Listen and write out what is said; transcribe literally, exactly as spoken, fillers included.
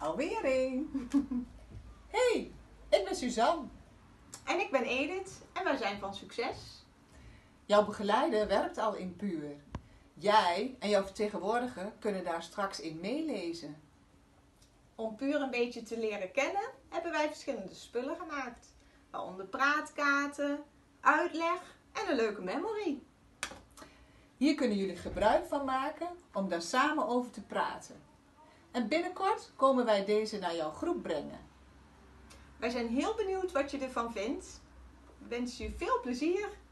alweer een. Hey, ik ben Suzanne. En ik ben Edith en wij zijn van Succes. Jouw begeleider werkt al in Puur. Jij en jouw vertegenwoordiger kunnen daar straks in meelezen. Om Puur een beetje te leren kennen hebben wij verschillende spullen gemaakt. Waaronder praatkaarten, uitleg en een leuke memory. Hier kunnen jullie gebruik van maken om daar samen over te praten. En binnenkort komen wij deze naar jouw groep brengen. Wij zijn heel benieuwd wat je ervan vindt. We wensen je veel plezier